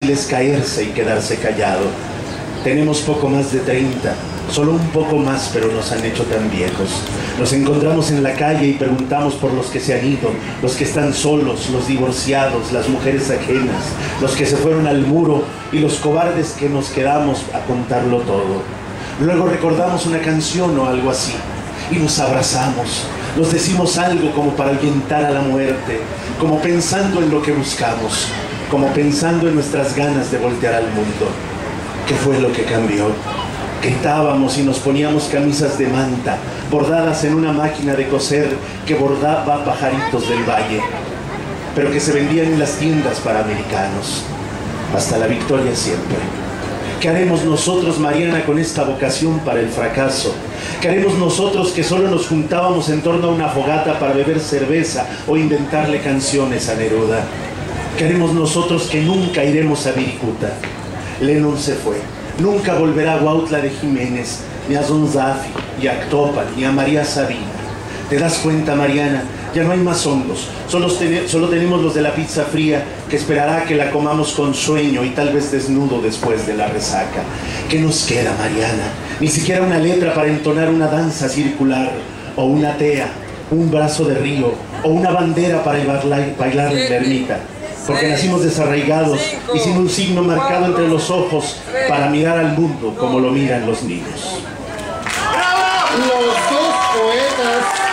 es caerse y quedarse callado. Tenemos poco más de 30, solo un poco más, pero nos han hecho tan viejos. Nos encontramos en la calle y preguntamos por los que se han ido, los que están solos, los divorciados, las mujeres ajenas, los que se fueron al muro y los cobardes que nos quedamos a contarlo todo. Luego recordamos una canción o algo así y nos abrazamos. Nos decimos algo como para ahuyentar a la muerte, como pensando en lo que buscamos, como pensando en nuestras ganas de voltear al mundo. ¿Qué fue lo que cambió? Gritábamos y nos poníamos camisas de manta, bordadas en una máquina de coser que bordaba pajaritos del valle, pero que se vendían en las tiendas para americanos. Hasta la victoria siempre. ¿Qué haremos nosotros, Mariana, con esta vocación para el fracaso? ¿Qué haremos nosotros que solo nos juntábamos en torno a una fogata para beber cerveza o inventarle canciones a Neruda? ¿Qué haremos nosotros que nunca iremos a Viricuta? Lennon se fue. Nunca volverá a Huautla de Jiménez, ni a Zonzafi, ni a Actopan, ni a María Sabina. ¿Te das cuenta, Mariana? Ya no hay más hongos. Solo tenemos los de la pizza fría, que esperará a que la comamos con sueño y tal vez desnudo después de la resaca. ¿Qué nos queda, Mariana? Ni siquiera una letra para entonar una danza circular, o una tea, un brazo de río, o una bandera para bailar en la ermita. Porque nacimos desarraigados y sin un signo marcado entre los ojos para mirar al mundo como lo miran los niños. Los dos poetas